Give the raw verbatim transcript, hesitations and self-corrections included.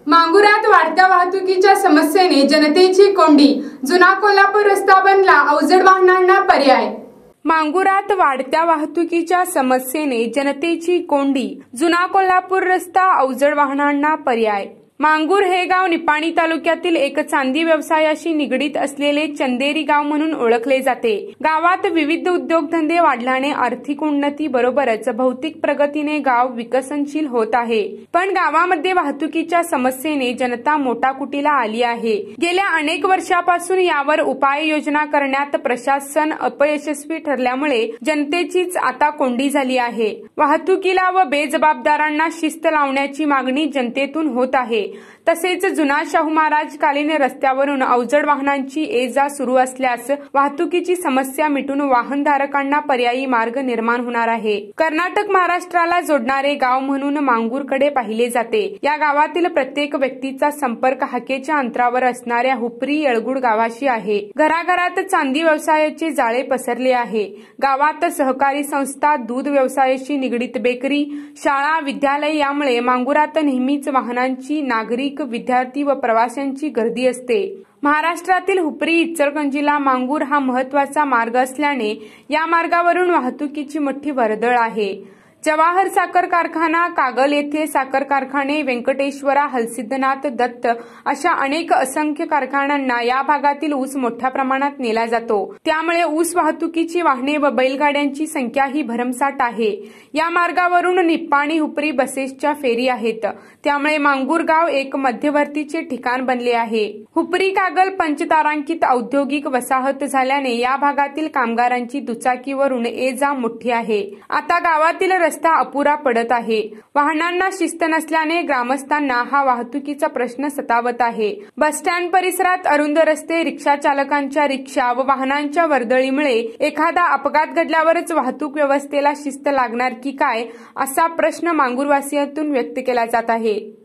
मांगुरात वाढत्या वाहतुकीच्या समस्येने जनतेची कोंडी, जुना कोल्हापूर रस्ता बनला अवजड वाहनांना पर्याय। मांगुरात वाढत्या वाहतुकीच्या समस्येने जनतेची कोंडी, जुना कोल्हापूर रस्ता अवजड वाहनांना पर्याय। मांगूर हे गाव निपाणी तालुक्यातील एक चांदी व्यवसायाशी निगडीत असलेले चंदेरी गाव म्हणून ओळखले जाते। गावात विविध उद्योगधंदे वाढल्याने आर्थिक उन्नती बरोबरच भौतिक प्रगतीने गाव विकसनशील होत आहे। पण गावामध्ये वाहतुकीच्या समस्येने जनता मोटाकुटीला आली आहे। गेल्या अनेक वर्षापासून यावर उपाययोजना करण्यात प्रशासन अपयशस्वी ठरल्यामुळे जनतेचीच आता कोंडी झाली आहे। वाहतुकीला व बेजबाबदारांना शिस्त लावण्याची मागणी जनतेतून होत आहे। तसेच जुना शाहू महाराज कालीन रस्त्यावरून अवजड वाहनांची ये जा सुरू असल्यास वाहतुकीची समस्या मिटून वाहनधारकांना पर्यायी मार्ग निर्माण होणार आहे। कर्नाटक महाराष्ट्राला जोडणारे गाव म्हणून मांगूरकडे पाहिले जाते। या गावातील प्रत्येक व्यक्तीचा संपर्क हाकेच्या अंतरावर असणाऱ्या हुपरी येळगुड गावाशी आहे। घराघरात चांदी व्यवसायाचे जाळे पसरले आहे। गावात सहकारी संस्था, दूध व्यवसायाशी निगडीत बेकरी, शाळा, विद्यालय यामुळे मांगुरात नेहमीच वाहनांची, नागरिक, विद्यार्थी व प्रवाशांची गर्दी असते। महाराष्ट्रातील हुपरी इचलकरंजीला मांगूर हा महत्त्वाचा मार्ग असल्याने या मार्गावरून वाहतुकीची मोठी वर्दळ आहे। जवाहर साखर कारखाना, कागल येथे साखर कारखाने, व्यंकटेश्वरा, हलसिद्धनाथ, दत्त अशा अनेक असंख्य कारखान्यांना या भागातील ऊस मोठ्या प्रमाणात नेला जातो। त्यामुळे ऊस वाहतुकीची वाहने व बैलगाड्यांची संख्याही भरमसाठ आहे। या मार्गावरून निपाणी हुपरी बसेसच्या फेरी आहेत। त्यामुळे मांगूर गाव एक मध्यवर्तीचे ठिकाण बनले आहे। हुपरी कागल पंचतारांकित औद्योगिक वसाहत झाल्याने या भागातील कामगारांची दुचाकीवरून ये जा मोठी आहे। आता गावातील रस्ता अपुरा पडत आहे। वाहनांना शिस्त नसल्याने ग्रामस्थांना हा वाहतुकीचा प्रश्न सतावत आहे। बस स्टँड परिसरात अरुंद रस्ते, रिक्षा चालकांच्या रिक्षा व वाहनांच्या वर्दळीमुळे एखादा अपघात घडल्यावरच वाहतूक व्यवस्थेला शिस्त लागणार की काय असा प्रश्न मांगूरवासियांतून व्यक्त केला जात आहे।